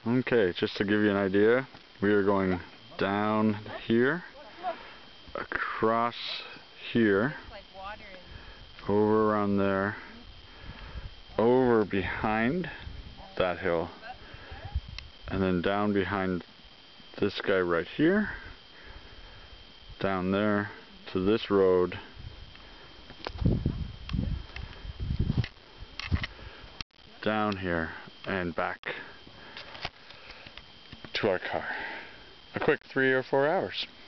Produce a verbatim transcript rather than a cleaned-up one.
Okay, just to give you an idea, we are going down here, across here, over around there, over behind that hill, and then down behind this guy right here, down there to this road, down here, and back to our car. A quick three or four hours.